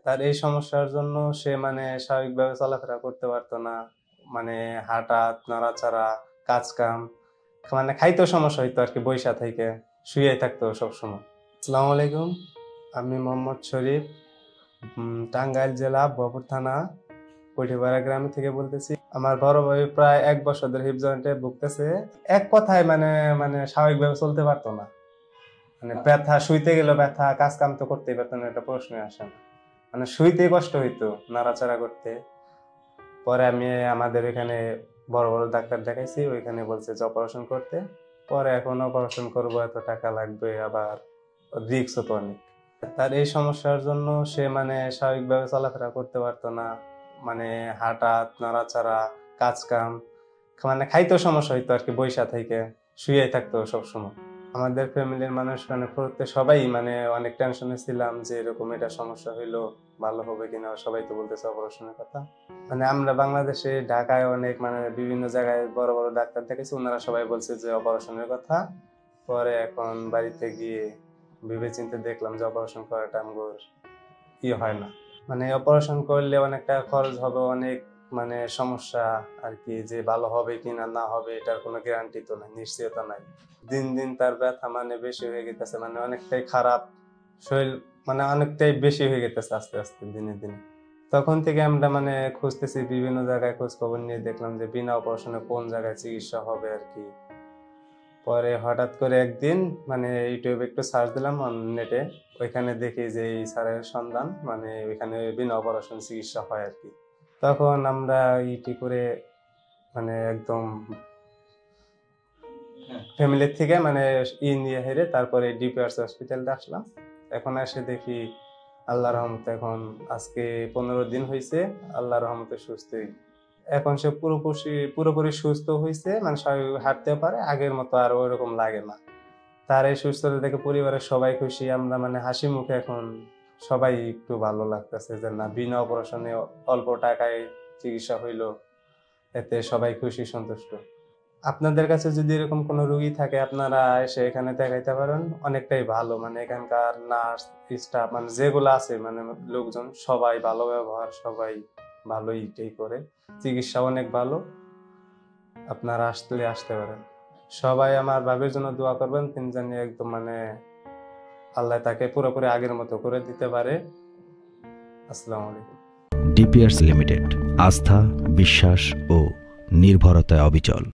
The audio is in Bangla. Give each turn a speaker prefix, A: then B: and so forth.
A: তার এই সমস্যার জন্য সে স্বাভাবিকভাবে চলাফেরা করতে পারতো না। হাঁটা, নড়াচড়া, কাজ কাম, খাইতেও সমস্যা হইতো আর কি, বইসা থেকে শুয়ে থাকতো সবসময়। আসসালামু আলাইকুম, আমি মোহাম্মদ শরীফ, টাঙ্গাইল জেলা ভরপুর থানা কটিপাড়া গ্রাম থেকে বলতেছি। আমার বড় ভাই প্রায় 1 বছর ধরে হিপ জয়েন্টে ভুগতেছে। এক কথায় স্বাভাবিকভাবে চলতে পারতো না। ব্যথা, শুইতে গেলে ব্যথা, কাজ কাম তো করতেই পারতো না, এটা প্রশ্নই আসে না। শুইতেই কষ্ট হইতো, নাড়াচাড়া করতে। পরে আমি আমাদের এখানে বড় বড় ডাক্তার দেখাইছি, ওইখানে বলছে যে অপারেশন করতে। পরে এখন অপারেশন করবো, এত টাকা লাগবে, আবার রিস্কও তো অনেক। তার এই সমস্যার জন্য সে স্বাভাবিকভাবে চলাফেরা করতে পারতো না। হাঁটা, নড়াচড়া, কাজ কাম, খাইতেও সমস্যা হইতো আর কি, বইসা থেকে শুয়ে থাকতো সবসময়। আমাদের ফ্যামিলির মানুষ সবাই অনেক টেনশনে ছিলাম যে এরকম এটা সমস্যা হইলো, ভালো হবে কিনা। সবাই তো বলতেছে অপারেশনের কথা। আমরা বাংলাদেশে ঢাকায় অনেক বিভিন্ন জায়গায় বড় বড় ডাক্তার দেখেছি, ওনারা সবাই বলছে যে অপারেশনের কথা। পরে এখন বাড়িতে গিয়ে ভেবে চিন্তে দেখলাম যে অপারেশন করাটা আমার হয় না। অপারেশন করলে অনেক টাকা খরচ হবে, অনেক সমস্যা আর কি, যে ভালো হবে কিনা না হবে এটার কোনো গ্যারান্টি তো নাই, নিশ্চয়তা নাই। দিন দিন তার ব্যথা বেশি হয়ে গেছে, অনেকটাই খারাপ শরীর, অনেকটাই বেশি হয়ে গেছে আস্তে আস্তে দিনে দিনে। তখন থেকে আমরা খুঁজতেছি, বিভিন্ন জায়গায় খোঁজ খবর নিয়ে দেখলাম যে বিনা অপারেশনে কোন জায়গায় চিকিৎসা হবে আর কি। পরে হঠাৎ করে একদিন ইউটিউবে একটু সার্চ দিলাম নেটে, ওইখানে দেখি যে এই স্যারের সন্ধান, ওইখানে বিনা অপারেশন চিকিৎসা হয় আর কি। তখন আমরা ইটি করে একদম ফ্যামিলির থেকে নিয়ে হেরে তারপরে ডিপিআরসি হসপিটালে আসলাম। এখন এসে দেখি আল্লাহর রহমতে এখন আজকে 15 দিন হয়েছে, আল্লাহর রহমতে সুস্থই। এখন সে পুরোপুরি সুস্থ হয়েছে, স্বাভাবিক হাঁটতে পারে, আগের মতো আর ওইরকম লাগে না। তার এই সুস্থতা দেখে পরিবারের সবাই খুশি, আমরা হাসি মুখে এখন সবাই একটু ভালো লাগতেছে যে না, বিনা অপারেশনে অল্প টাকায় চিকিৎসা হইলো, এতে সবাই খুশি সন্তুষ্ট। আপনাদের কাছে যদি এরকম কোনো রোগী থাকে, আপনারা এসে এখানে দেখাইতে পারেন, অনেকটাই ভালো। এখানকার নার্স স্টাফ যেগুলো আছে লোকজন সবাই ভালো ব্যবহার, সবাই ভালোই করে, চিকিৎসা অনেক ভালো। আপনারা আসতে পারেন। সবাই আমার ভাবির জন্য দোয়া করবেন, তিনি জানি একদম আল্লাহ তাকে পুরোপুরি আগের মতো করে দিতে পারে। আসসালামু আলাইকুম।
B: ডিপিআরস লিমিটেড, আস্থা, বিশ্বাস ও নির্ভরতায় অবিচল।